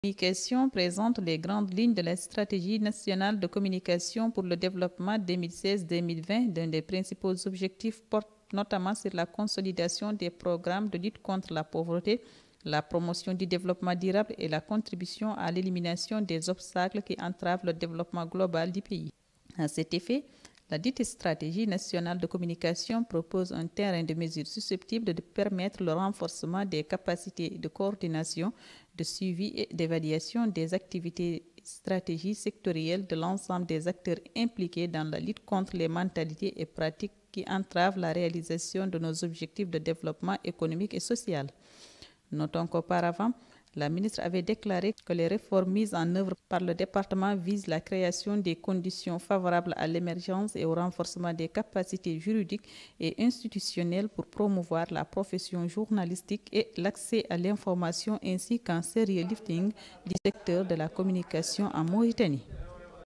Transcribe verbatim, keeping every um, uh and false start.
Communication présente les grandes lignes de la stratégie nationale de communication pour le développement deux mille seize deux mille vingt, dont les principaux objectifs portent notamment sur la consolidation des programmes de lutte contre la pauvreté, la promotion du développement durable et la contribution à l'élimination des obstacles qui entravent le développement global du pays. À cet effet, la dite stratégie nationale de communication propose un terrain de mesures susceptibles de permettre le renforcement des capacités de coordination, de suivi et d'évaluation des activités stratégies sectorielles de l'ensemble des acteurs impliqués dans la lutte contre les mentalités et pratiques qui entravent la réalisation de nos objectifs de développement économique et social. Notons qu'auparavant, la ministre avait déclaré que les réformes mises en œuvre par le département visent la création des conditions favorables à l'émergence et au renforcement des capacités juridiques et institutionnelles pour promouvoir la profession journalistique et l'accès à l'information ainsi qu'un sérieux lifting du secteur de la communication en Mauritanie.